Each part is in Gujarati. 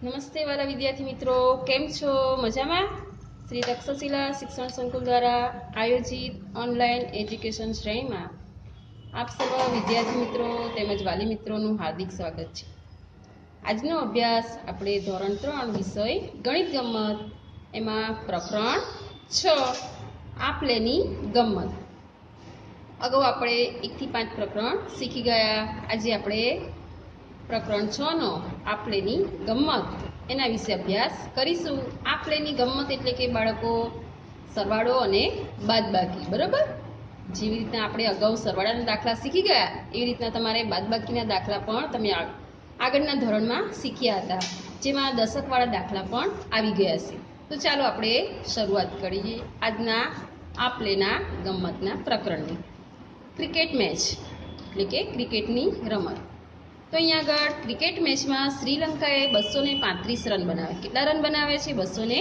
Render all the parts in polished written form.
નમસ્તે વાલા વિદ્યાર્થી મિત્રો, કેમ છો? મજામાં? શ્રી તક્ષશિલા શિક્ષણ સંકુલ દ્વારા આયોજિત ઓનલાઈન એજ્યુકેશન શ્રેણીમાં આપ સર્વ વિદ્યાર્થી મિત્રો તેમજ વાલી મિત્રોનું હાર્દિક સ્વાગત છે. આજનો અભ્યાસ આપણે ધોરણ 3 વિષય ગણિત ગમ્મત એમાં પ્રકરણ 6 આપલેની ગમ્મત. અગાઉ આપણે 1 થી 5 પ્રકરણ શીખી ગયા. આજે આપણે પ્રકરણ 6 નો આપલેની ગમ્મત એના વિશે અભ્યાસ કરીશું. આપલેની ગમ્મત એટલે કે બાળકો સરવાળો અને બાદબાકી. બરાબર? જેવી રીતના આપણે અગાઉ સરવાળાના દાખલા શીખી ગયા એવી રીતના તમારે બાદબાકીના દાખલા પણ તમે આગળના ધોરણમાં શીખ્યા હતા, જેમાં દશકવાળા દાખલા પણ આવી ગયા છે. તો ચાલો આપણે શરૂઆત કરીએ આજના આપલેના ગમ્મતના પ્રકરણની. ક્રિકેટ મેચ એટલે કે ક્રિકેટની રમત. તો અહીંયા આગળ ક્રિકેટ મેચમાં શ્રીલંકાએ 235 રન બનાવ્યા. કેટલા રન બનાવ્યા છે?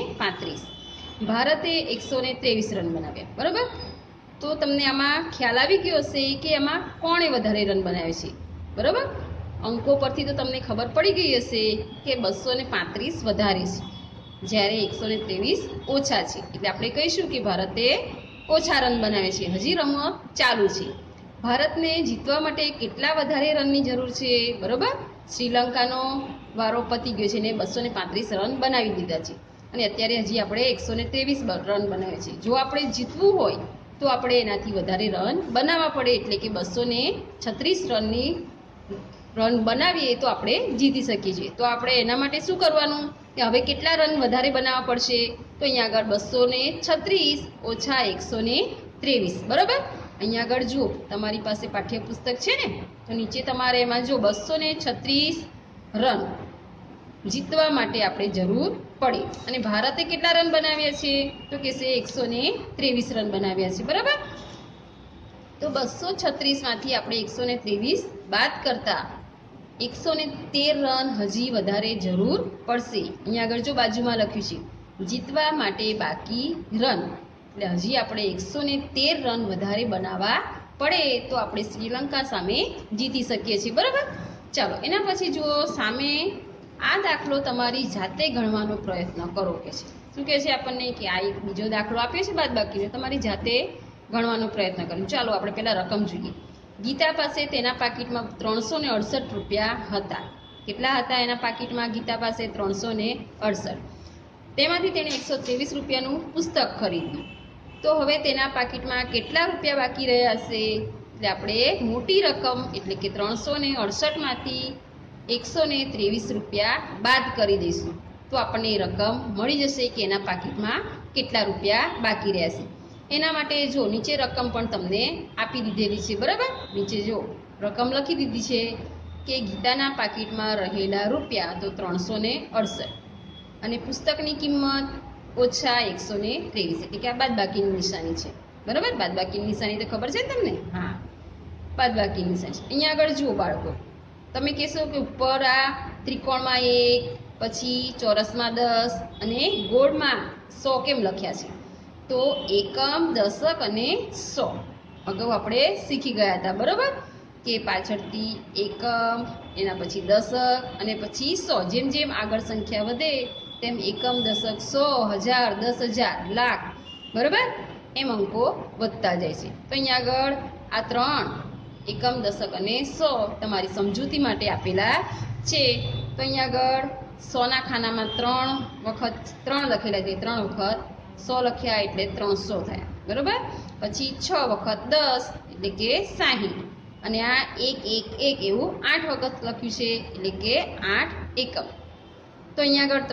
235. ભારતે 123 રન બનાવ્યા. બરાબર? તો તમને આમાં ખ્યાલ આવી ગયો હશે કે આમાં કોણે વધારે રન બનાવ્યા છે. બરાબર? અંકો પરથી તો તમને ખબર પડી ગઈ હશે કે 235 વધારે છે, જ્યારે 123 ઓછા છે. એટલે આપણે કહીશું કે ભારતે ઓછા રન બનાવ્યા છે. હજી રમત ચાલુ છે. ભારતને જીતવા માટે કેટલા વધારે રનની જરૂર છે? બરાબર? શ્રીલંકાનો વારો પતી ગયો છે ને 235 રન બનાવી દીધા છે, અને અત્યારે હજી આપણે 123 રન બનાવ્યા છે. જો આપણે જીતવું હોય તો આપણે એનાથી વધારે રન બનાવવા પડે, એટલે કે 236 રન બનાવીએ તો આપણે જીતી શકીએ છીએ. તો આપણે એના માટે શું કરવાનું કે હવે કેટલા રન વધારે બનાવવા પડશે? તો અહીંયા આગળ 236 ઓછા 123. બરાબર? અહીંયા આગળ જુઓ, તમારી પાસે પાઠ્યપુસ્તક છે ને, તો નીચે તમારે એમાં જો 236 રન જીતવા માટે આપણે જરૂર પડે. અને ભારતે કેટલા રન બનાવ્યા છે? તો કહેશે 123 રન બનાવ્યા છે. બરાબર? તો 236 માંથી આપણે 123 બાદ કરતા 113 રન હજી વધારે જરૂર પડશે. અહીંયા આગળ જો બાજુમાં લખ્યું છે જીતવા માટે બાકી રન, એટલે હજી આપણે 113 રન વધારે બનાવવા પડે તો આપણે શ્રીલંકા સામે જીતી શકીએ છીએ. બરાબર? ચાલો એના પછી જુઓ, સામે આ દાખલો તમારી જાતે ગણવાનો પ્રયત્ન કરો કે છે. શું કહે છે આપણને કે આ એક બીજો દાખલો આપ્યો છે બાદબાકીનો, તમારી જાતે ગણવાનો પ્રયત્ન કરો. ચાલો આપણે પહેલા રકમ જોઈએ. ગીતા પાસે તેના પાકીટમાં 368 રૂપિયા હતા. કેટલા હતા એના પાકીટમાં? ગીતા પાસે 368. તેમાંથી તેણે 123 રૂપિયાનું પુસ્તક ખરીદ્યું. તો હવે તેના પાકીટમાં કેટલા રૂપિયા બાકી રહ્યા હશે? એટલે આપણે મોટી રકમ એટલે કે 368 માંથી 123 રૂપિયા બાદ કરી દઈશું તો આપણને એ રકમ મળી જશે કે એના પાકીટમાં કેટલા રૂપિયા બાકી રહ્યા છે. એના માટે જો નીચે રકમ પણ તમને આપી દીધેલી છે. બરાબર? નીચે જો રકમ લખી દીધી છે કે ગીતાના પાકીટમાં રહેલા રૂપિયા તો 368 અને પુસ્તકની કિંમત ઓછા 123, એટલે કે આ બાદબાકીની નિશાની છે. બરાબર? બાદબાકીની નિશાની તો ખબર છે ને તમને? હા, બાદબાકીની નિશાની. અહીંયા આગળ જુઓ બાળકો, તમે કહેશો કે ઉપર આ ત્રિકોણમાં 1, પછી ચોરસમાં 10 અને ગોળમાં 100 કેમ લખ્યા છે? તો એકમ, દશક અને 100 અગાઉ આપણે શીખી ગયા હતા. બરાબર? કે પાછળથી એકમ, એના પછી દશક અને પછી 100. જેમ જેમ આગળ સંખ્યા વધે તેમ એકમ, દશક, 100, 1000, 10,000, લાખ, બરાબર, એમ અંકો વધતા જાય છે. તો અહીંયા આગળ આ 3 એકમ, દશક અને 100 તમારી સમજૂતી માટે આપેલા છે. તો અહીંયા આગળ 100ના ખાનામાં 3 વખત 3 લખેલા છે, 3 વખત 100 લખ્યા એટલે 300 થયા. બરાબર? પછી 6 વખત 10 એટલે કે 60, અને આ 1 1 1 એવું 8 વખત લખ્યું છે એટલે કે 8 એકમ. તો અહીંયા આગળ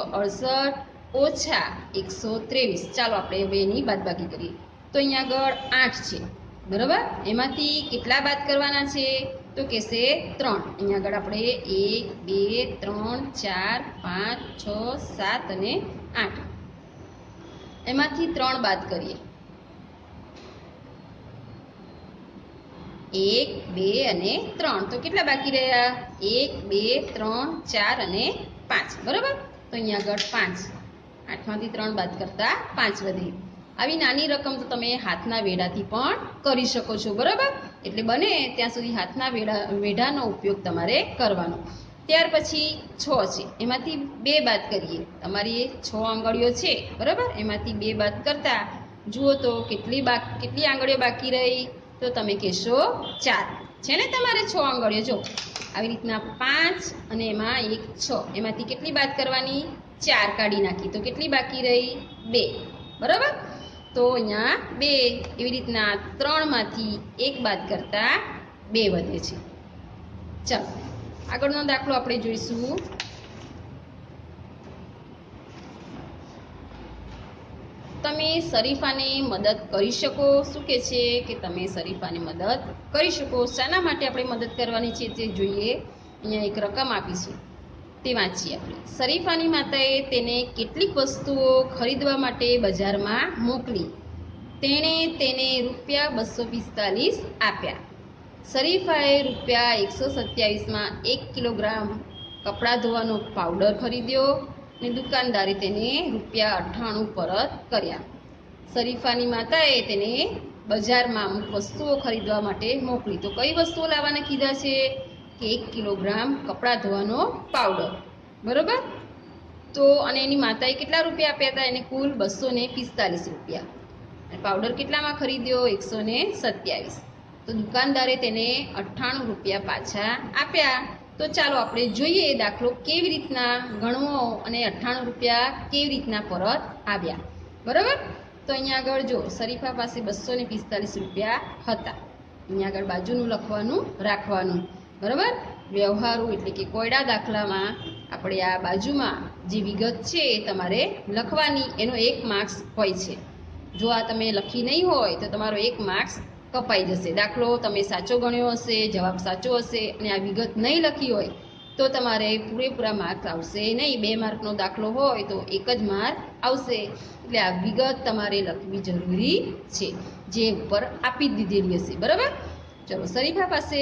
368 ઓછા 123. ચાલો આપણે હવે એની બાદબાકી કરીએ. તો અહીંયા આગળ 8 છે. બરાબર? એમાંથી કેટલા બાદ કરવાના છે? તો કહેશે 3. અહીંયા આગળ આપણે 1 2 3 4 5 6 7 અને 8, એમાંથી 3 બાદ કરીએ. 1 2 અને 3, તો કેટલા બાકી રહ્યા? 1 2 3 4 અને 5. બરાબર? તો અહીંયા આગળ 5, 8 માંથી 3 બાદ કરતા 5 વધે. આવી નાની રકમ તો તમે હાથના વેઢાથી પણ કરી શકો છો. બરાબર? એટલે બને ત્યાં સુધી હાથના વેઢાનો ઉપયોગ તમારે કરવાનો. ત્યાર પછી 6 છે, એમાંથી 2 બાદ કરીએ. તમારી 6 આંગળીઓ છે, બરાબર, એમાંથી 2 બાદ કરતા જુઓ તો કેટલી આંગળીઓ બાકી રહી? તો તમે કહેશો 4 છે ને. તમારે 6 આંગળીઓ, જો આવી રીતના 5 અને એમાં 1 6, એમાંથી કેટલી બાદ કરવાની? 4 કાઢી નાખી તો કેટલી બાકી રહી? 2, બરાબર. તો અહીંયા 2, એવી રીતના 3 માંથી 1 બાદ કરતા 2 વધે છે. ચાલો આગળનો દાખલો આપણે જોઈશું. તમે શરીફાને મદદ કરી શકો. શું કે છે કે તમે શરીફાને મદદ કરી શકો. શાના માટે આપણે મદદ કરવાની છે તે જોઈએ. અહીંયા એક રકમ આપીશું, તે વાંચીએ આપણે. શરીફાની માતાએ તેને કેટલીક વસ્તુઓ ખરીદવા માટે બજારમાં મોકલી. તેણે તેને ₹245 આપ્યા. શરીફાએ ₹127માં 1 કિલોગ્રામ કપડાં ધોવાનો પાવડર ખરીદ્યો અને દુકાનદારે તેને ₹98 પરત કર્યા. શરીફાની માતાએ તેને બજારમાં અમુક વસ્તુઓ ખરીદવા માટે મોકલી. તો કઈ વસ્તુઓ લાવવાના કીધા છે? કે 1 કિલોગ્રામ કપડાં ધોવાનો પાવડર, બરોબર. તો અને એની માતાએ કેટલા રૂપિયા આપ્યા હતા? એને કુલ ₹245. પાવડર કેટલામાં ખરીદ્યો? 127. તો દુકાનદારે તેને ₹98 પાછા આપ્યા. તો ચાલો આપણે જોઈએ દાખલો કેવી રીતના ગણવો અને ₹98 કેવી રીતના પરત આવ્યા, બરાબર. તો અહીંયા આગળ જો શરીફા પાસે ₹245 હતા. અહીંયા આગળ બાજુનું લખવાનું રાખવાનું, બરાબર. વ્યવહારુ એટલે કે કોયડા દાખલામાં આપણે આ બાજુમાં જે વિગત છે એ તમારે લખવાની, એનો 1 માર્ક્સ હોય છે. જો આ તમે લખી નહીં હોય તો તમારો 1 માર્ક્સ કપાઈ જશે. દાખલો તમે સાચો ગણ્યો હશે, જવાબ સાચો હશે અને આ વિગત નહીં લખી હોય તો તમારે પૂરેપૂરા માર્ક આવશે નહીં. 2 માર્કનો દાખલો હોય તો 1 જ માર્ક આવશે. એટલે આ વિગત તમારે લખવી જરૂરી છે, જે ઉપર આપી દીધેલી હશે, બરાબર. ચલો, શરીફા પાસે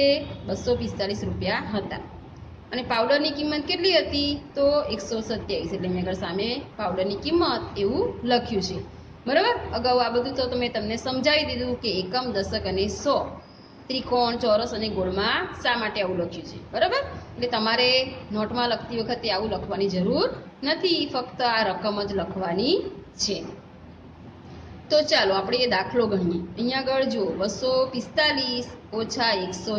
₹245 હતા અને પાવડરની કિંમત કેટલી હતી? તો 127. એટલે અહીંયા આગળ સામે પાવડરની કિંમત એવું લખ્યું છે, બરાબર. અગાઉ આ બધું તો તમને સમજાવી દીધું કે એકમ, દશક અને 100, ત્રિકોણ, ચોરસ અને ગોળમાં શા માટે આવું લખ્યું છે, બરાબર. એટલે તમારે નોટમાં લખતી વખતે આવું લખવાની જરૂર નથી, ફક્ત આ રકમ જ લખવાની છે. તો ચાલો આપણે એ દાખલો ગણીએ. અહીંયા આગળ જો 245 ઓછા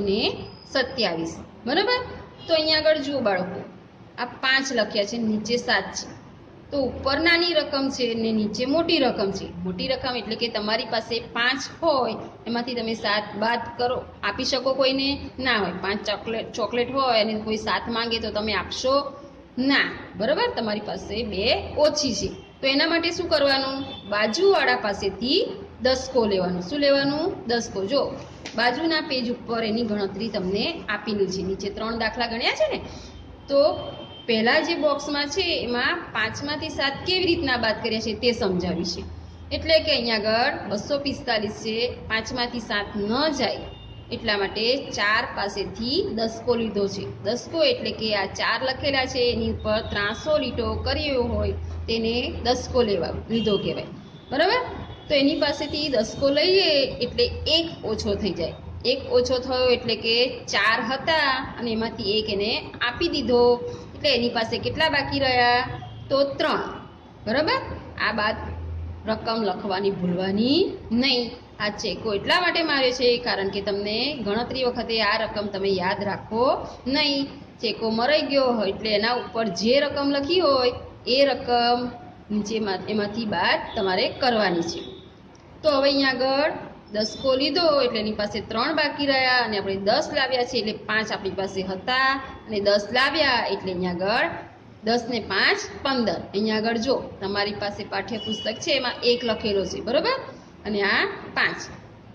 127, બરાબર. તો અહીંયા આગળ જુઓ બાળકો, આ 5 લખ્યા છે, નીચે 7 છે. તો ઉપર નાની રકમ છે ને નીચે મોટી રકમ છે. મોટી રકમ એટલે કે તમારી પાસે 5 હોય, એમાંથી તમે 7 બાદ કરો. આપી શકો કોઈને? ના હોય. 5 ચોકલેટ હોય અને કોઈ 7 માંગે તો તમે આપશો ના, બરાબર. તમારી પાસે 2 ઓછી છે. તો એના માટે શું કરવાનું? બાજુવાળા પાસેથી દસકો લેવાનું. શું લેવાનું? દસકો. જો બાજુના પેજ ઉપર એની ગણતરી તમને આપેલી છે. નીચે 3 દાખલા ગણ્યા છે ને, તો પહેલા જે બોક્સમાં છે એમાં 5માંથી 7 કેવી રીતના બાદ કર્યા છે તે સમજાવી છે. એટલે કે અહીંયા આગળ 245 છે, 5માંથી 7 ન જાય એટલા માટે 4 પાસેથી દસકો લીધો છે. દસકો એટલે કે આ 4 લખેલા છે એની ઉપર 300 લીટો કર્યો હોય તેને દસકો લીધો કહેવાય, બરાબર. તો એની પાસેથી દસકો લઈએ એટલે 1 ઓછો થઈ જાય. 1 ઓછો થયો એટલે કે 4 હતા અને એમાંથી 1 એને આપી દીધો, એટલે એની પાસે કેટલા બાકી રહ્યા? તો 3, બરાબર. આ બાદ રકમ લખવાની ભૂલવાની નહીં. આ ચેકો એટલા માટે માર્યો છે કારણ કે તમને ગણતરી વખતે આ રકમ તમે યાદ રાખો નહીં. ચેકો મરાઈ ગયો હોય એટલે એના ઉપર જે રકમ લખી હોય એ રકમ નીચે એમાંથી બાદ તમારે કરવાની છે. તો હવે અહીંયા આગળ દસકો લીધો એટલે એની પાસે 3 બાકી રહ્યા અને આપણે 10 લાવ્યા છે એટલે 5 આપણી પાસે હતા અને 10 લાવ્યા એટલે અહીંયા આગળ 10 ને 5 15. અહીંયા આગળ જો તમારી પાસે પાઠ્યપુસ્તક છે એમાં 1 લખેલો છે, બરાબર. અને આ 5,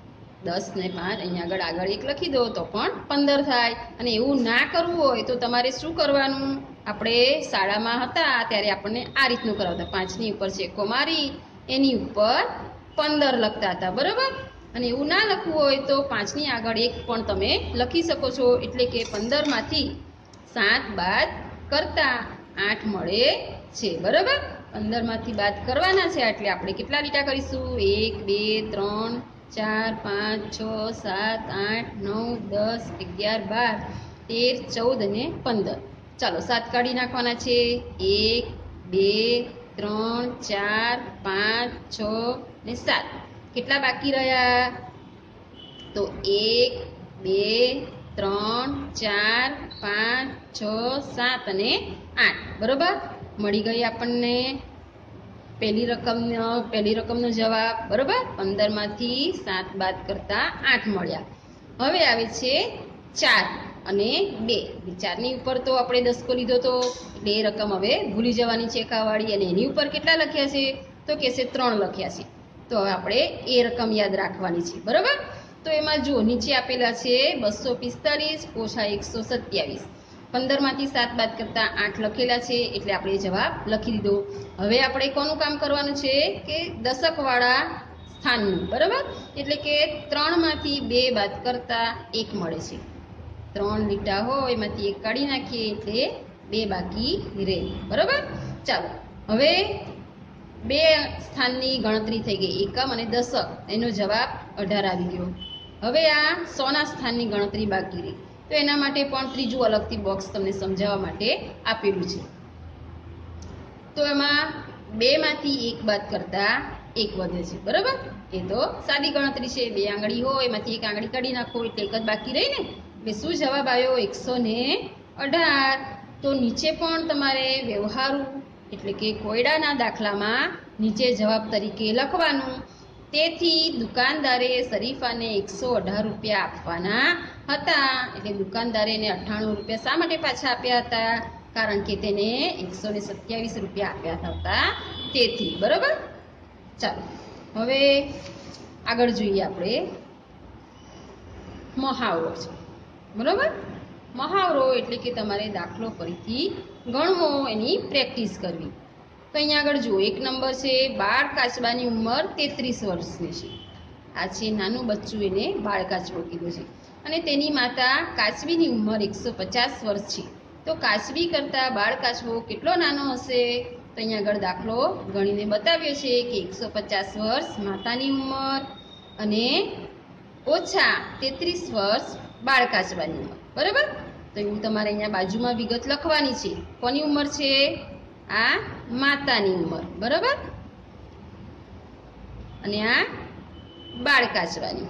10 ને 5 અહીંયા આગળ 1 લખી દો તો પણ 15 થાય. અને એવું ના કરવું હોય તો તમારે શું કરવાનું? આપણે શાળામાં હતા ત્યારે આપણને આ રીતનું કરાવતા. 5ની ઉપર ચેકો મારી એની ઉપર 15 લખતા હતા, બરાબર. અને એવું ના લખવું હોય તો 5ની આગળ 1 પણ તમે લખી શકો છો. એટલે કે 15માંથી 7 બાદ કરતા 8 મળે છે, બરાબર. 15માંથી બાદ કરવાના છે એટલે આપણે કેટલા લીટા કરીશું? 1 2 3 4 5 6 7 8 9 10 11 12 13 14 અને 15. ચાલો 7 કાઢી નાખવાના છે. 1 2 3 4 5 6 ને 7. કેટલા બાકી રહ્યા? તો 1 2 3 4 5 6 7 અને 8. બરોબર, મળી ગઈ આપણને પહેલી રકમનો જવાબ. બરોબર, 15 માંથી 7 બાદ કરતા 8 મળ્યા. હવે આવે છે 4 અને 2. 4 ની ઉપર તો આપણે દસકો લીધો તો એટલે એ રકમ હવે ભૂલી જવાની છે કાવાળી. અને એની ઉપર કેટલા લખ્યા છે? તો કહેશે 3 લખ્યા છે. તો હવે આપણે એ રકમ યાદ રાખવાની છે. બરોબર, તો એમાં જો નીચે આપેલા છે 245 ઓછા 127. 15 માંથી 7 બાદ કરતા 8 લખેલા છે એટલે આપણે જવાબ લખી દીધો. હવે આપણે કોનું કામ કરવાનું છે કે દશકવાળા સ્થાનનું. બરાબર, એટલે કે 3 માંથી 2 બાદ કરતા 1 મળે છે. 3 લીટા હોય એમાંથી 1 કાઢી નાખીએ એટલે 2 બાકી રહે. બરાબર, ચાલો હવે 2 સ્થાનની ગણતરી થઈ ગઈ, એકમ અને દશક. એનો જવાબ 18 આવી ગયો. હવે આ 100ના સ્થાનની ગણતરી બાકી રહી. તો એના માટે પણ ત્રીજું અલગથી બોક્સ તમને સમજાવવા માટે આપેલું છે. તો એમાં 2 માંથી 1 બાદ કરતા 1 વધે છે. બરાબર, એ તો સાદી ગણતરી છે. 2 આંગળી હોય એમાંથી 1 આંગળી કાઢી નાખો એટલે 1 જ બાકી રહી ને. એટલે શું જવાબ આવ્યો? 118. તો નીચે પણ તમારે વ્યવહારુ એટલે કે કોયડાના દાખલામાં નીચે જવાબ તરીકે લખવાનું. તેથી દુકાનદારે શરીફાને 118 રૂપિયા આપવાના હતા. એટલે દુકાનદારે એને 98 રૂપિયા શા માટે પાછા આપ્યા હતા? કારણ કે તેને 127 રૂપિયા આપ્યા હતા તેથી. બરાબર, ચાલો હવે આગળ જોઈએ આપણે મહાવરો છે. બરાબર, મહાવરો એટલે કે તમારે દાખલો ફરીથી ગણવો, એની પ્રેક્ટિસ કરવી. તો અહીંયા આગળ જુઓ, 1 નંબર છે બાળ કાચબાની ઉંમર 33 વર્ષની છે. આ છે નાનું બચ્ચું, એને બાળ કાચબો કીધો છે. અને તેની માતા કાચબીની ઉંમર 150 વર્ષ છે. તો કાચબી કરતાં બાળ કાચબો કેટલો નાનો હશે? તો અહીંયા આગળ દાખલો ગણીને બતાવ્યો છે કે 150 વર્ષ માતાની ઉંમર અને ઓછા 33 વર્ષ બાળ કાચબાની ઉંમર. બરાબર, તો એવું તમારે અહીંયા બાજુમાં વિગત લખવાની છે. કોની ઉંમર છે? આ માતાની ઉંમર. બરાબર, અને આ બાળ કાચવાની.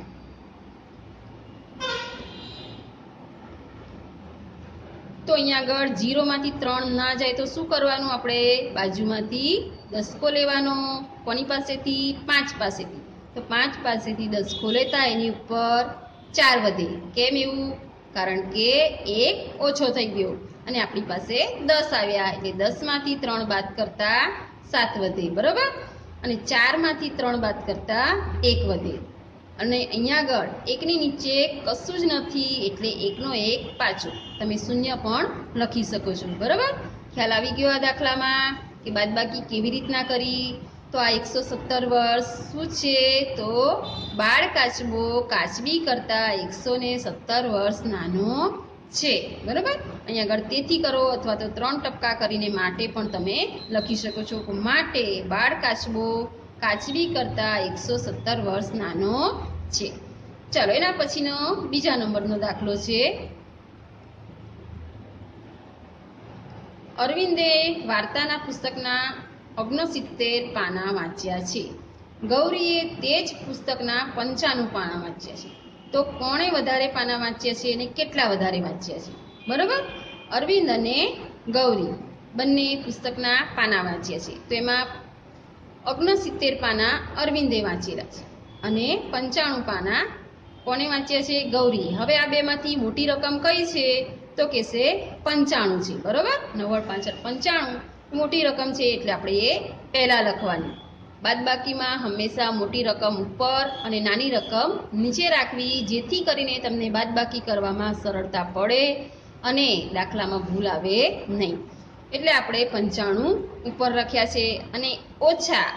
તો અહીંયા આગળ 0 માંથી 3 ના જાય તો શું કરવાનું? આપણે બાજુમાંથી દસકો લેવાનો. કોની પાસેથી? 5 પાસેથી. તો 5 પાસેથી દસકો લેતા એની ઉપર 4 વધે. કેમ એવું? કારણ કે 1 ઓછો થઈ ગયો અને આપણી પાસે 10 આવ્યા એટલે 10 માંથી 3 બાદ કરતા 7 વધે. બરાબર, અને 4 માંથી 3 બાદ કરતા 1 વધે. અને અહીંયા આગળ 1 ની નીચે કશું જ નથી એટલે 1 નો 1 પાછો. તમે શૂન્ય પણ લખી શકો છો. બરાબર, ખ્યાલ આવી ગયો આ દાખલામાં કે બાદબાકી કેવી રીતના કરી? તો આ 117 વર્ષ શું છે? તો બાળ કાચબો કાચબી કરતા 117 વર્ષ નાનો છે. બરાબર, અહીંયા આગળ તેથી કરો અથવા તો 3 ટપકા કરીને માટે પણ તમે લખી શકો છો. માટે બાળ કાચબો કાચબી કરતા 117 વર્ષ નાનો છે. ચાલો એના પછીનો બીજા નંબરનો દાખલો છે. અરવિંદે વાર્તાના પુસ્તકના 69 પાના વાંચ્યા છે. ગૌરીએ તે જ પુસ્તકના 95 પાના વાંચ્યા છે. તો કોણે વધારે પાના વાંચ્યા છે અને કેટલા વધારે વાંચ્યા છે? બરાબર, અરવિંદ અને ગૌરી બંને પુસ્તકના પાના વાંચ્યા છે. તો એમાં 69 પાના અરવિંદે વાંચેલા છે અને 95 પાના કોને વાંચ્યા છે? ગૌરી. હવે આ બેમાંથી મોટી રકમ કઈ છે? તો કહેશે 95 છે. બરાબર, 90 95 મોટી રકમ છે એટલે આપણે એ પહેલા લખવાની. બાદબાકીમાં હંમેશા મોટી રકમ ઉપર અને નાની રકમ નીચે રાખવી, જેથી કરીને તમને બાદબાકી કરવામાં સરળતા પડે અને દાખલામાં ભૂલ આવે નહીં. એટલે આપણે 95 ઉપર લખ્યા છે અને ઓછા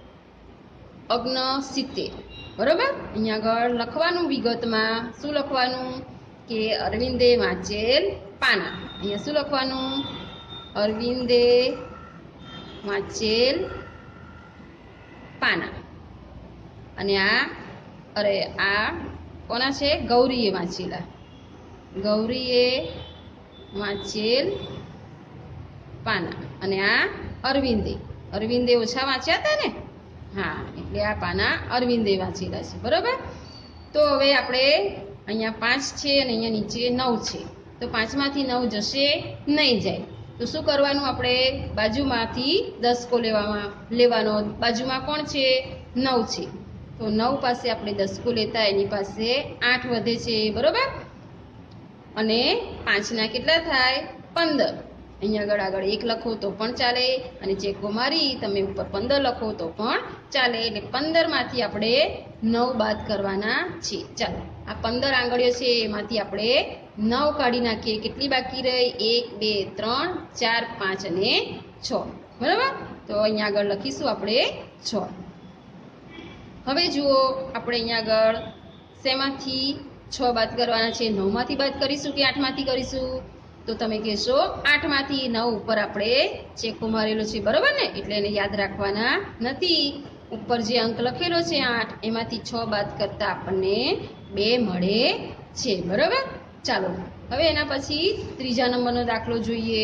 69. બરાબર, અહીંયા આગળ લખવાનું વિગતમાં શું લખવાનું કે અરવિંદે વાંચેલ પાના. અહીંયા શું લખવાનું? અરવિંદે વાંચેલ પાના. અને આ કોના છે? ગૌરીએ વાંચેલા. ગૌરીએ વાંચેલ પાના, અને આ અરવિંદે ઓછા વાંચ્યા હતા ને, હા, એટલે આ પાના અરવિંદે વાંચેલા છે, બરાબર. તો હવે આપણે અહીંયા 5 છે અને અહીંયા નીચે 9 છે, તો 5માંથી 9 જશે નહીં, જાય તો શું કરવાનું? આપણે બાજુમાંથી દસકો લેવાનો. બાજુમાં કોણ છે? 9 છે, તો 9 પાસે આપણે દસકો લેતા એની પાસે 8 વધે છે, બરાબર. અને 5ના કેટલા થાય? 15. અહીંયા આગળ 1 લખો તો પણ ચાલે, અને ચેકો મારી તમે ઉપર 15 લખો તો પણ ચાલે. એટલે 15માંથી આપણે 9 બાદ કરવાના છે. ચાલો, આ 15 આંગળીઓ છે એમાંથી આપણે 9 કાઢી નાખીએ. કેટલી બાકી રહી? 1 2 3 4 5 અને 6, બરાબર. તો અહીંયા આગળ લખીશું આપણે 6. હવે જુઓ, આપણે અહીંયા આગળ શેમાંથી 6 બાદ કરવાના છે? 9માંથી બાદ કરીશું કે 8માંથી કરીશું? તો તમે કહેશો 8માંથી 9 ઉપર આપણે ચેકો મારેલો છે, બરાબર ને, એટલે એને યાદ રાખવાના નથી. ઉપર જે અંક લખેલો છે 8, એમાંથી 6 બાદ કરતા આપણને 2 મળે છે, બરાબર. ચાલો, હવે એના પછી ત્રીજા નંબરનો દાખલો જોઈએ.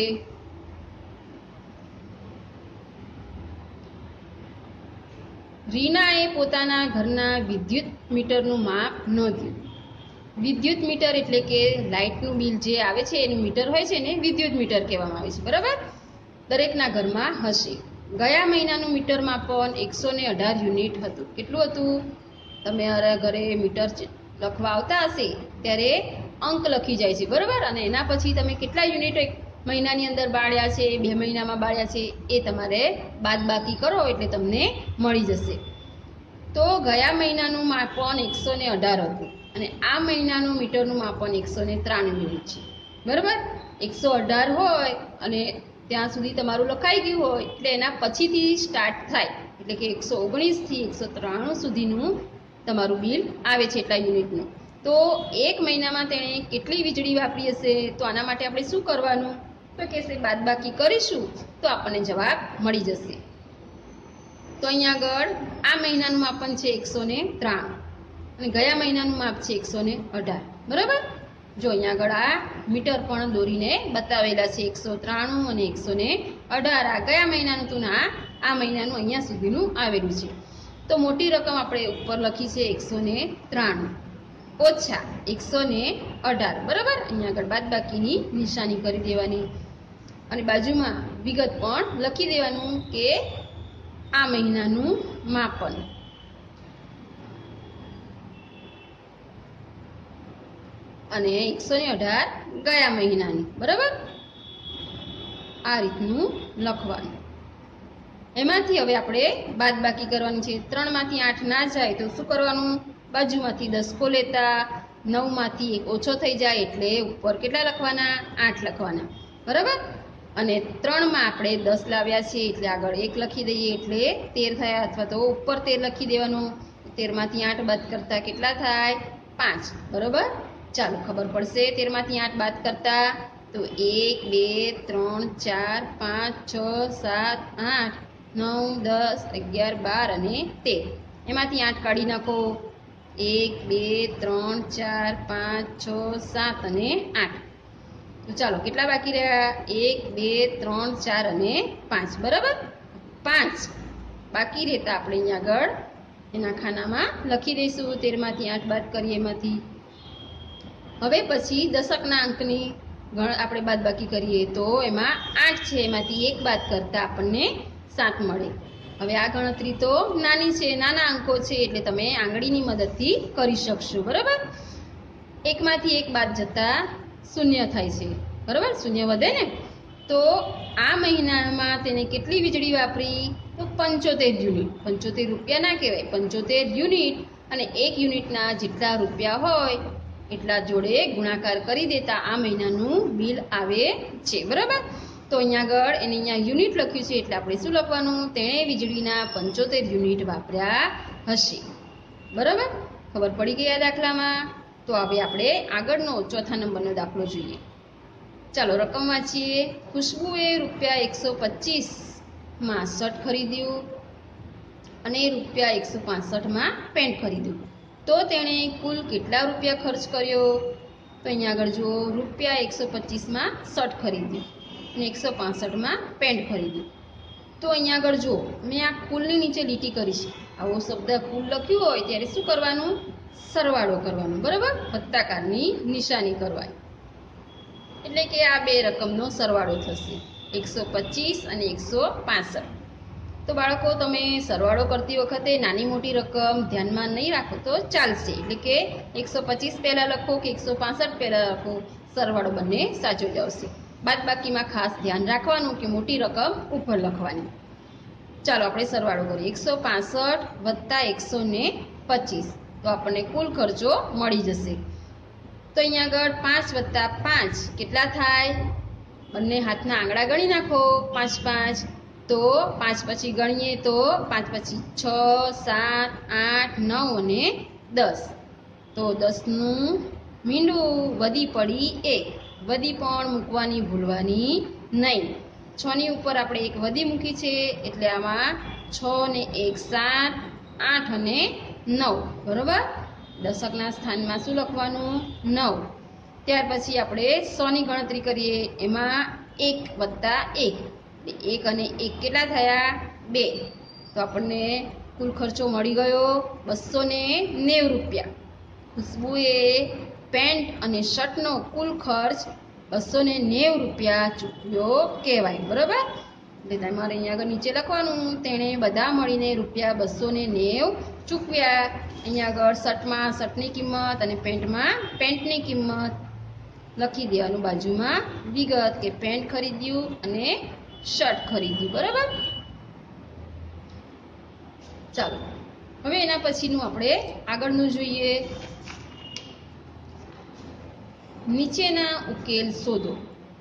રીનાએ પોતાના ઘરના વિદ્યુત મીટરનું માપ નોંધ્યું. વિદ્યુત મીટર એટલે કે લાઇટનું બિલ જે આવે છે એનું મીટર હોય છે ને, વિદ્યુત મીટર કહેવામાં આવે છે, બરાબર. દરેકના ઘરમાં હશે. ગયા મહિનાનું મીટર માપન 118 યુનિટ હતું. કેટલું હતું? તમે ઘરે મીટર લખવા આવતા હશે ત્યારે અંક લખી જાય છે, બરાબર. અને એના પછી તમે કેટલા યુનિટ એક મહિનાની અંદર બાળ્યા છે, 2 મહિનામાં બાળ્યા છે, એ તમારે બાદબાકી કરો એટલે તમને મળી જશે. તો ગયા મહિનાનું માપન 118 હતું અને આ મહિનાનું મીટરનું માપન 193 યુનિટ છે, બરાબર. 118 હોય અને ત્યાં સુધી તમારું લખાઈ ગયું હોય એટલે એના પછીથી સ્ટાર્ટ થાય, એટલે કે 119 થી 193 સુધીનું તમારું બિલ આવે છે, એટલા યુનિટનું. તો એક મહિનામાં તેણે કેટલી વીજળી વાપરી હશે? તો આના માટે આપણે શું કરવાનું? તો કહેશે બાદબાકી કરીશું તો આપણને જવાબ મળી જશે. તો અહીંયા આગળ આ મહિનાનું માપન છે 193 અને ગયા મહિનાનું માપ છે 118, બરાબર. જો અહીંયા આગળ આ મીટર પણ દોરીને બતાવેલા છે, 193 અને 118. આ ગયા મહિનાનું હતું ને આ મહિનાનું અહીંયા સુધીનું આવેલું છે. તો મોટી રકમ આપણે ઉપર લખી છે 193 ઓછા 118, બરાબર. અહીંયા આગળ બાદબાકીની નિશાની કરી દેવાની અને બાજુમાં વિગત પણ લખી દેવાનું કે આ મહિનાનું માપન. અને 118 ગયા મહિનાની, બરાબર. આ રીતનું લખવાનું. એમાંથી હવે આપણે બાદબાકી કરવાની છે. 3માંથી 8 ના જાય તો શું કરવાનું? બાજુમાંથી દસકો લેતા. 9માંથી 1 ઓછો થઈ જાય એટલે ઉપર કેટલા લખવાના? 8 લખવાના, બરાબર. અને 3માં આપણે 10 લાવ્યા છે એટલે આગળ 1 લખી દઈએ એટલે 13 થયા, અથવા તો ઉપર 13 લખી દેવાનું. 13માંથી 8 બાદ કરતા કેટલા થાય? 5, બરાબર. ચાલો, ખબર પડશે 13માંથી 8 બાદ કરતા. તો 1 2 3 4 5 6 7 8 9 10 11 12 અને 13. એમાંથી 8 કાઢી નાખો. 1 2 3 4 5 6 7 અને 8. તો ચાલો, કેટલા બાકી રહ્યા? 1 2 3 4 અને 5, બરાબર. 5 બાકી રહેતા આપણે અહીંયા આગળ એના ખાનામાં લખી દઈશું. 13માંથી 8 બાદ કરીએ એમાંથી. હવે પછી દશકના અંકની આપણે બાદબાકી કરીએ તો એમાં 8 છે, એમાંથી 1 બાદ કરતા આપણને 7 મળે. હવે આ ગણતરી તો નાની છે, નાના અંકો છે એટલે તમે આંગળીની મદદથી કરી શકશો, બરાબર. 1માંથી 1 બાદ જતા 0 થાય છે, બરાબર. 0 વધે ને. તો આ મહિનામાં તેને કેટલી વીજળી વાપરી? તો 75 યુનિટ. 75 રૂપિયા ના કહેવાય, 75 યુનિટ. અને 1 યુનિટના જેટલા રૂપિયા હોય એટલા જોડે ગુણાકાર કરી દેતા આ મહિનાનું બિલ આવે છે, બરાબર. તો અહીંયા આગળ એને અહીંયા યુનિટ લખ્યું છે એટલે આપણે શું લખવાનું? તેણે વીજળીના 75 યુનિટ વાપર્યા હશે, બરાબર. ખબર પડી ગઈ આ દાખલામાં. તો હવે આપણે આગળનો ચોથા નંબરનો દાખલો જોઈએ. ચાલો, રકમ વાંચીએ. ખુશ્બુએ રૂપિયા 125માં શર્ટ ખરીદ્યું અને રૂપિયા 165માં પેન્ટ ખરીદ્યું. તો તેણે કુલ કેટલા રૂપિયા ખર્ચ કર્યો? તો અહીંયા આગળ જુઓ, રૂપિયા 125માં શર્ટ ખરીદ્યું અને 165માં પેન્ટ ખરીદ્યું. તો અહીંયા આગળ જો મેં આ કુલની નીચે લીટી કરી છે. આવો શબ્દ કુલ લખ્યું હોય ત્યારે શું કરવાનું? સરવાળો કરવાનો, બરાબર? વત્તાકારની નિશાની કરવાની. એટલે કે આ બે રકમનો સરવાળો થશે, 125 અને 165. તો બાળકો, તમે સરવાળો કરતી વખતે નાની મોટી રકમ ધ્યાનમાં નહીં રાખો તો ચાલશે. એટલે કે 125 પહેલાં લખો કે 165 પહેલાં લખો, સરવાળો બંને સાચો જ આવશે. બાદબાકીમાં ખાસ ધ્યાન રાખવાનું કે મોટી રકમ ઉપર લખવાની. ચાલો આપણે સરવાળો કરીએ. 165 વત્તા 125, તો આપણને કુલ ખર્ચો મળી જશે. તો અહીંયા આગળ 5 વત્તા 5 કેટલા થાય? બંને હાથના આંગળા ગણી નાખો. 5 5, તો 5 પછી ગણીએ તો 5 પછી 6 7 8 9 અને 10. તો 10નું મીંડું વધી પડી 1. વધી પણ મૂકવાની ભૂલવાની નહીં. 6ની ઉપર આપણે એક વધી મૂકી છે, એટલે આમાં 6 ને 1 7, 8 અને 9, બરાબર? દશકના સ્થાનમાં શું લખવાનું? 9. ત્યાર પછી આપણે 100ની ગણતરી કરીએ. એમાં 1 વત્તા 1, 1 અને 1 કેટલા થયા? 2. તો આપણને કુલ ખર્ચો મળી ગયો 290 રૂપિયા. ખુશ્બુએ પેન્ટ અને શર્ટનો કુલ ખર્ચ 290 રૂપિયા ચૂકવ્યો કહેવાય, બરાબર? એટલે તમારે અહીંયા આગળ નીચે લખવાનું, તેણે બધા મળીને રૂપિયા 290 ચૂકવ્યા. અહીંયા આગળ શર્ટમાં શર્ટની કિંમત અને પેન્ટમાં પેન્ટની કિંમત લખી દેવાનું. બાજુમાં વિગત કે પેન્ટ ખરીદ્યું અને શર્ટ ખરીદ્યું, બરાબર? ચાલો હવે એના પછીનું આપણે આગળનું જોઈએ. નીચેના ઉકેલ શોધો.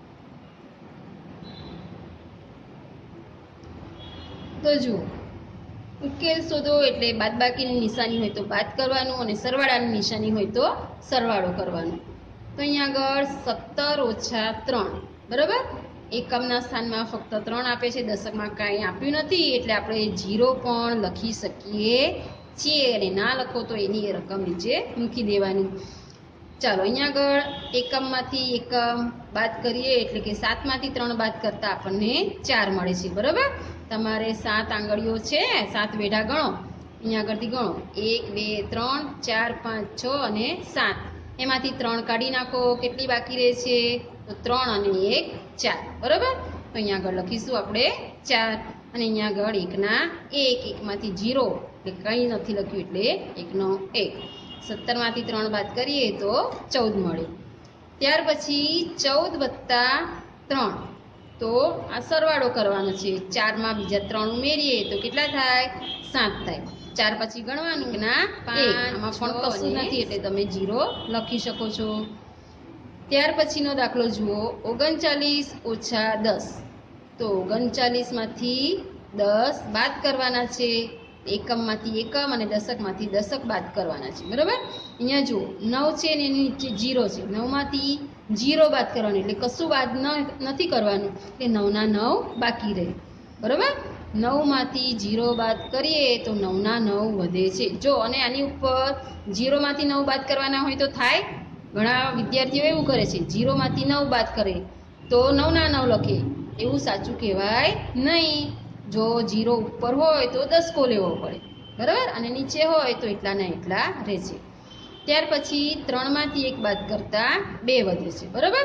તો જુઓ, ઉકેલ શોધો એટલે બાદબાકીની નિશાની હોય તો બાદ કરવાનું અને સરવાળાની નિશાની હોય તો સરવાળો કરવાનો. તો અહીંયા આગળ 17 - 3, બરાબર? એકમના સ્થાનમાં ફક્ત 3 આપે છે, દશકમાં કાંઈ આપ્યું નથી, એટલે આપણે 0 પણ લખી શકીએ છીએ. અને ના લખો તો એની એ રકમ નીચે મૂકી દેવાની. ચાલો અહીંયા આગળ એકમમાંથી એકમ બાદ કરીએ, એટલે કે 7માંથી 3 બાદ કરતાં આપણને 4 મળે છે, બરાબર? તમારે 7 આંગળીઓ છે, 7 વેઢા ગણો. અહીંયા આગળથી ગણો 1 2 3 4 5 6 અને 7. એમાંથી 3 કાઢી નાખો. કેટલી બાકી રહે છે? તો 3 અને 1 4, બરાબર? તો અહીંયા આગળ લખીશું આપણે 4. અને અહીંયા આગળ 1ના 1, 1માંથી 0 એટલે કંઈ નથી લખ્યું, એટલે 1નો 1. 17માંથી 3 બાદ કરીએ તો 14 મળે. ત્યાર પછી 14 વત્તા 3, તો આ સરવાળો કરવાનો છે. 4માં બીજા 3 ઉમેરીએ તો કેટલા થાય? 7 થાય. 4 પછી ગણવાનું ના 5. આમાં પણ કશું નથી, એટલે તમે 0 લખી શકો છો. ત્યાર પછીનો દાખલો જુઓ. 39 - 10, તો 39માંથી 10 બાદ કરવાના છે. એકમમાંથી એકમ અને દશકમાંથી દશક બાદ કરવાના છે, બરાબર? અહીંયા જુઓ 9 છે અને એની નીચે 0 છે. 9માંથી 0 બાદ કરવાનું, એટલે કશું બાદ નથી કરવાનું, એટલે 9ના 9 બાકી રહે, બરાબર? 9માંથી 0 બાદ કરીએ તો 9ના 9 વધે છે. જો અને આની ઉપર 0માંથી 9 બાદ કરવાના હોય તો થાય. ઘણા વિદ્યાર્થીઓ એવું કરે છે, 0માંથી 9 બાદ કરે તો 9ના 9 લખે. એવું સાચું કહેવાય નહીં. જો 0 ઉપર હોય તો દસકો લેવો પડે, બરાબર? અને નીચે હોય તો એટલાના એટલા રહે છે. ત્યાર પછી 3માંથી 1 બાદ કરતાં 2 વધે છે, બરાબર?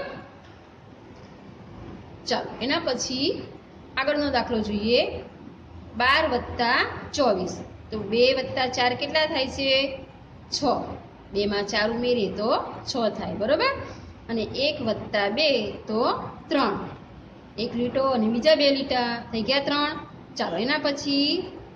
ચાલો એના પછી આગળનો દાખલો જોઈએ. 12 વત્તા 24, તો 2 વત્તા 4 કેટલા થાય છે? 6. 2માં 4 ઉમેરીએ તો 6 થાય, બરાબર? અને 1 વત્તા 2 તો 3. 1 લીટો અને બીજા 2 લીટા થઈ ગયા 3. ચાલો એના પછી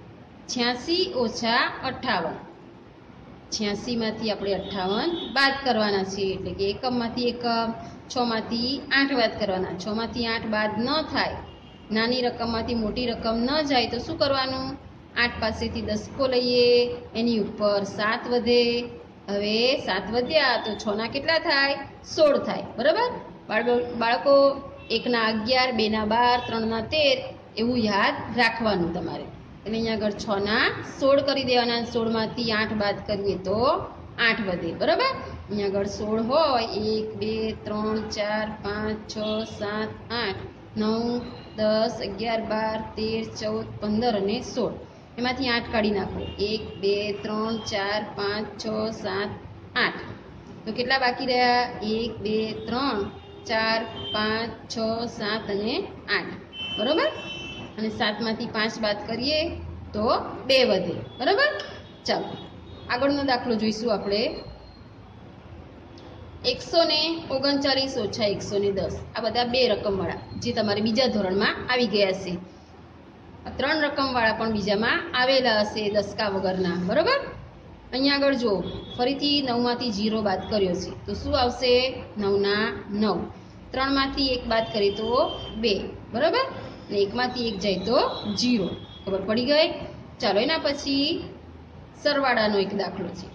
86 - 58, 86માંથી આપણે 58 બાદ કરવાના છે, એટલે કે એકમમાંથી એકમ. 6માંથી 8 બાદ કરવાના. 6માંથી 8 બાદ ન થાય, નાની રકમમાંથી મોટી રકમ ન જાય તો શું કરવાનું? 8 પાસેથી દસકો લઈએ, એની ઉપર 7 વધે. હવે 7 વધ્યા તો 6ના કેટલા થાય? 16 થાય, બરાબર? બાળકો 1ના 11, 2ના 12, 3ના 13 એવું યાદ રાખવાનું તમારે. એટલે અહીંયા આગળ 6ના 16 કરી દેવાના. 16માંથી 8 બાદ કરીએ તો 8 વધે, બરાબર? અહીંયા આગળ 16 હોય, 1 2 3 4 5 6 7 8, 9, 10, 11, 12, 13, 14, 15 અને 16. એમાંથી 8 કાઢી નાખો. 1, 2, 3, 4, 5, 6, 7, 8. તો કેટલા બાકી રહ્યા? 1, 2, 3, 4, 5, 6, 7 અને 8. બરોબર. અને 7માંથી 5 બાદ કરીએ તો 2 વધે. બરોબર. ચાલો આગળનો દાખલો જોઈશું આપણે. 139 ઓછા 110. આ બધા 2 રકમવાળા જે તમારે બીજા ધોરણમાં આવી ગયા છે. 3 રકમવાળા પણ બીજામાં આવેલા હશે દસકા વગરના. બરોબર. અહીંયા આગળ જો ફરીથી 9માંથી 0 બાદ કર્યો છે તો શું આવશે? 9 ના 9. 3માંથી 1 બાદ કરીએ તો 2. બરોબર. અને 1માંથી 1 જાય તો 0. ખબર પડી ગઈ? ચાલો એના પછી સરવાળાનો એક દાખલો છે.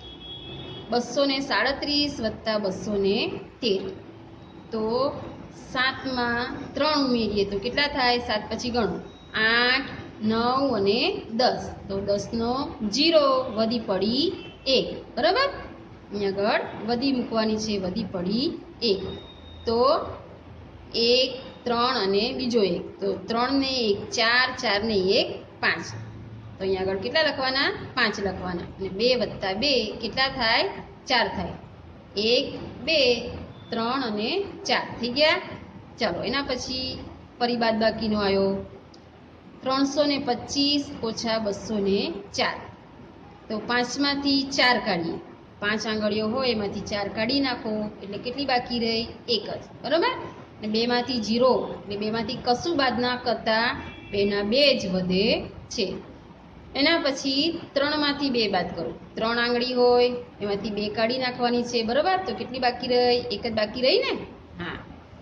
237 વત્તા 213. તો 7માં 3 ઉમેરીએ તો કેટલા થાય? 7 પછી ગણો. 8, 9 અને 10. તો 10નો 0 વધી પડી 1. બરાબર. અહીંયા આગળ વધી મૂકવાની છે. વધી પડી 1. તો 1, 3 અને બીજો 1. તો 3 ને 1 4, 4 ને 1 5. તો અહીંયા આગળ કેટલા લખવાના? 5 લખવાના. અને 2 વત્તા 2 કેટલા થાય? 4 થાય. 1, 2, 3 અને 4 થઈ ગયા. ચાલો એના પછી પરિબાદ બાકીનો આવ્યો 325 ઓછા 204. તો 5માંથી 4 કાઢીએ. 5 આંગળીઓ હોય એમાંથી 4 કાઢી નાખો એટલે કેટલી બાકી રહી? 1 જ. બરાબર. અને 2માંથી 0 એટલે 2માંથી કશું બાદ ના કરતા 2 ના 2 જ વધે છે. એના પછી 3માંથી 2 બાદ કરો. 3 આંગળી હોય એમાંથી 2 કાઢી નાખવાની છે. બરાબર. તો કેટલી બાકી રહી? 1 જ બાકી રહી ને. હા,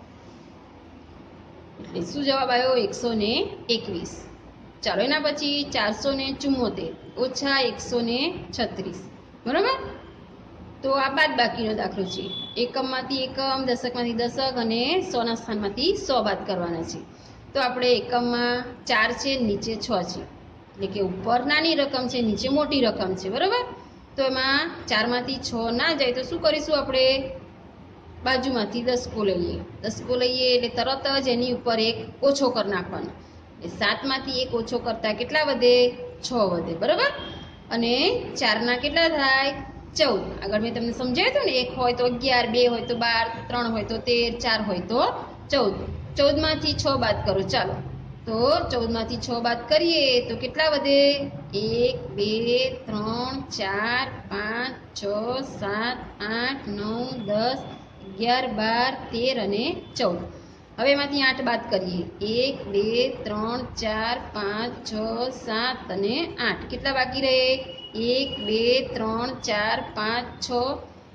એટલે શું જવાબ આવ્યો? 121. ચાલો એના પછી 474 ઓછા 136. બરાબર. તો આ બાદ બાકીનો દાખલો છે. એકમમાંથી એકમ, દશકમાંથી દશક અને 100ના સ્થાનમાંથી 100 બાદ કરવાના છે. તો આપણે એકમમાં 4 છે, નીચે 6 છે. એટલે કે ઉપર નાની રકમ છે, નીચે મોટી રકમ છે. બરાબર. તો એમાં 4માંથી 6 ના જાય તો શું કરીશું? આપણે બાજુમાંથી દસકો લઈએ. દસકો લઈએ એટલે તરત જ એની ઉપર 1 ઓછો કરી નાખવાનો. 7માંથી 1 ઓછો કરતા કેટલા વધે? 6 વધે. બરાબર. અને 4ના કેટલા થાય? 14. આગળ મેં તમને સમજાવ્યું હતું ને, 1 હોય તો 11, 2 હોય તો 12, 3 હોય તો 13, 4 હોય તો 14. 14માંથી 6 બાદ કરો. ચાલો તો 14માંથી 6 બાદ કરીએ તો કેટલા વધે? 1, 2, 3, 4, 5, 6, 7, 8, 9, 10, 11, 12, 13 અને 14. હવે એમાંથી 8 બાદ કરીએ. 1, 2, 3, 4, 5, 6, 7 અને 8. કેટલા બાકી રહે? 1, 2, 3, 4, 5, 6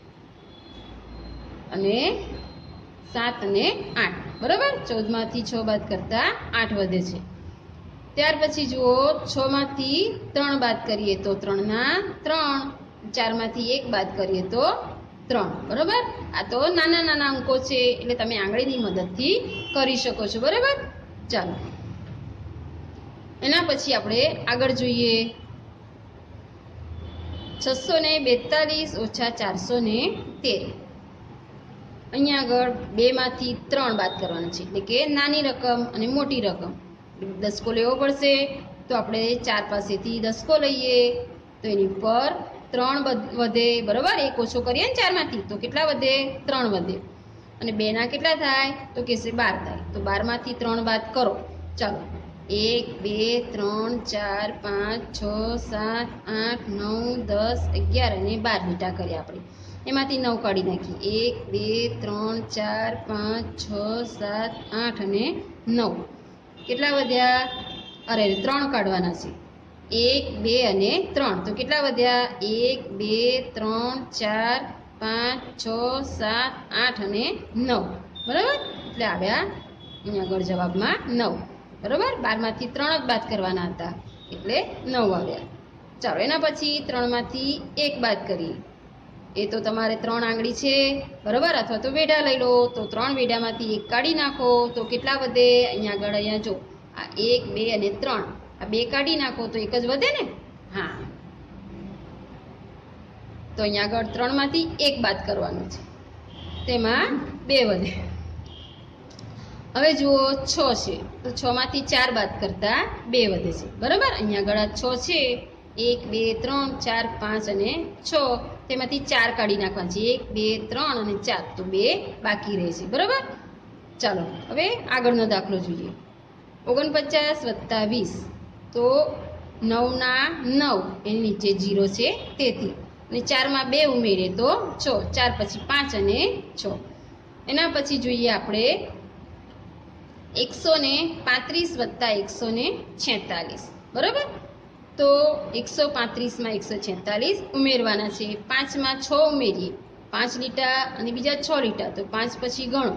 અને 7 અને 8. બરાબર. 14માંથી 6 બાદ કરતા 8 વધે છે. ત્યાર પછી જુઓ 6માંથી 3 બાદ કરીએ તો 3 ના 3. 4માંથી 1 બાદ કરીએ તો 3. બરાબર. આ તો નાના નાના અંકો છે એટલે તમે આંગળીની મદદથી કરી શકો છો. બરાબર. ચાલો એના પછી આપણે આગળ જોઈએ. 642 ઓછા 413. અહીંયા આગળ 2માંથી 3 બાદ કરવાના છે. એટલે કે નાની રકમ અને મોટી રકમ. દસકો લેવો પડશે તો આપણે 4 પાસેથી દસકો લઈએ તો એની ઉપર 3 વધે. બરાબર. 1 ઓછો કરીએ ને 4માંથી તો કેટલા વધે? 3 વધે. અને 2ના કેટલા થાય? તો કહેશે 12 થાય. તો 12માંથી 3 બાદ કરો. ચાલો 1, 2, 3, 4, 5, 6, 7, 8, 9, 10, 11 અને 12 બીટા કરીએ આપણે. એમાંથી 9 કાઢી નાખીએ. 1, 2, 3, 4, 5, 6, 7, 8 અને 9. કેટલા વધ્યા? અરે 3 કાઢવાના છે. 1, 2 અને 3. તો કેટલા વધ્યા? 1, 2, 3, 4, 5, 6, 7, 8 અને 9. બરાબર. એટલે આવ્યા અહીંયા આગળ જવાબમાં 9. બરાબર. 12માંથી 3 જ બાદ કરવાના હતા એટલે 9 આવ્યા. ચાલો એના પછી 3માંથી 1 બાદ કરીએ. એ તો તમારે 3 આંગળી છે. બરાબર. અથવા તો વેઢા લઈ લો તો 3 વેઢામાંથી 1 કાઢી નાખો તો કેટલા વધે? અહીંયા આગળ અહીંયા જો આ 1, 2 અને 3. આ 2 કાઢી નાખો તો 1 જ વધે ને. હા, તો અહીંયા આગળ 3માંથી 1 બાદ કરવાનું છે. તેમાં 2 વધે. હવે જુઓ 6 છે તો 6 માંથી 4 બાદ કરતા 2 વધે છે બરાબર। અહીંયા આગળ 6 છે 1 2 3 4 5 અને 6 તેમાંથી 4 કાઢી નાખવાના છે 1 2 3 અને 4 તો 2 બાકી રહે છે બરાબર। ચાલો હવે આગળનો દાખલો જોઈએ। 49 + 20 તો 9 ના 9 એની નીચે 0 છે તેથી અને 4 માં 2 ઉમેરીએ તો 6 4 પછી 5 અને 6 એના પછી જોઈએ આપણે 135 + 146 બરાબર। તો 135 માં 146 ઉમેરવાના છે 5 માં 6 ઉમેરીએ 5 લીટા અને બીજા 6 લીટા તો 5 પછી ગણો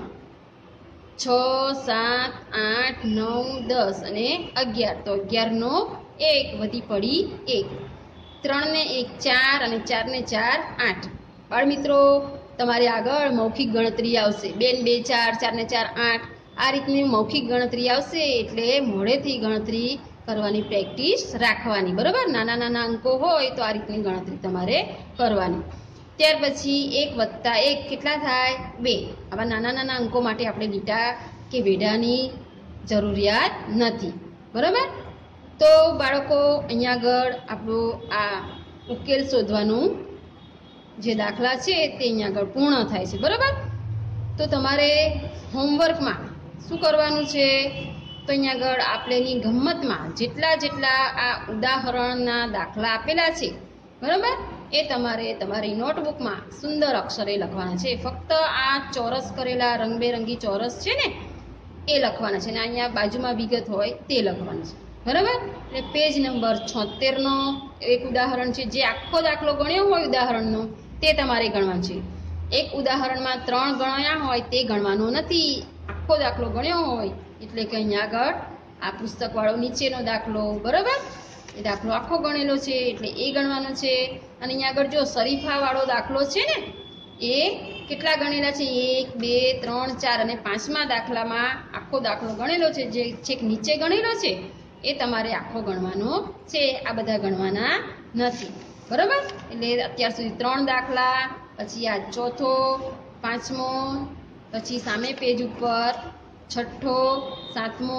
6 7 8 9 10 અને 11 તો 11 નો 1 વધી પડી 1 3 ને 1 4 અને 4 ને 4 8 બાળ મિત્રો તમારે આગળ મૌખિક ગણતરી આવશે 2 ને 2 4 4 ને 4 8 આ રીતની મૌખિક ગણતરી આવશે એટલે મોઢેથી ગણતરી કરવાની પ્રેક્ટિસ રાખવાની બરાબર। નાના નાના અંકો હોય તો આ રીતની ગણતરી તમારે કરવાની। ત્યાર પછી 1 + 1 કેટલા થાય 2 આવા નાના નાના અંકો માટે આપણે લીટા કે વેઢાની જરૂરિયાત નથી બરાબર। તો બાળકો અહીંયા આગળ આપણું આ ઉકેલ શોધવાનું જે દાખલા છે તે અહીંયા આગળ પૂર્ણ થાય છે બરાબર। તો તમારે હોમવર્કમાં શું કરવાનું છે તો અહીંયા આગળ આપેલી ગમ્મતમાં જેટલા આ ઉદાહરણના દાખલા આપેલા છે બરાબર એ તમારે તમારી નોટબુકમાં સુંદર અક્ષરે લખવાના છે। ફક્ત આ ચોરસ કરેલા રંગબેરંગી ચોરસ છે ને એ લખવાના છે ને અહીંયા બાજુમાં વિગત હોય તે લખવાનું છે બરાબર। એટલે પેજ નંબર 76નો એક ઉદાહરણ છે જે આખો દાખલો ગણ્યો હોય ઉદાહરણનો તે તમારે ગણવાનું છે। એક ઉદાહરણમાં 3 ગણ્યા હોય તે ગણવાનો નથી, આખો દાખલો ગણ્યો હોય એટલે કે અહીંયા આગળ આ પુસ્તકવાળો નીચેનો દાખલો બરાબર એ દાખલો આખો ગણેલો છે એટલે એ ગણવાનો છે। અને અહીંયા આગળ જો શરીફાવાળો દાખલો છે ને એ કેટલા ગણેલા છે 1 2 3 4 અને 5મા દાખલામાં આખો દાખલો ગણેલો છે જે છેક નીચે ગણેલો છે એ તમારે આખો ગણવાનો છે, આ બધા ગણવાના નથી બરાબર। એટલે અત્યાર સુધી 3 દાખલા, પછી આ ચોથો, 5મો, પછી સામે પેજ ઉપર 6ઠ્ઠો, 7મો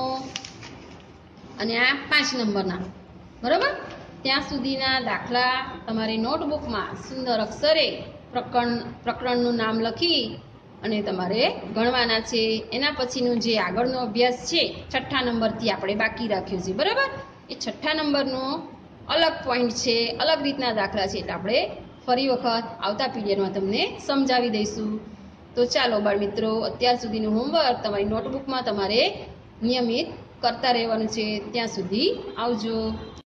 અને આ 5 નંબરના બરાબર। ત્યાં સુધીના દાખલા તમારી નોટબુકમાં સુંદર અક્ષરે પ્રકરણનું નામ લખી અને તમારે ગણવાના છે। એના પછીનું જે આગળનો અભ્યાસ છે 6ઠ્ઠા નંબરથી આપણે બાકી રાખ્યું છે બરાબર। એ 6ઠ્ઠા નંબરનો અલગ પોઈન્ટ છે, અલગ રીતના દાખલા છે એટલે આપણે ફરી વખત આવતા પીરિયડમાં તમને સમજાવી દઈશું। તો ચાલો બાળ મિત્રો અત્યાર સુધીનું હોમવર્ક તમારી નોટબુકમાં તમારે નિયમિત કરતા રહેવાનું છે। ત્યાં સુધી આવજો।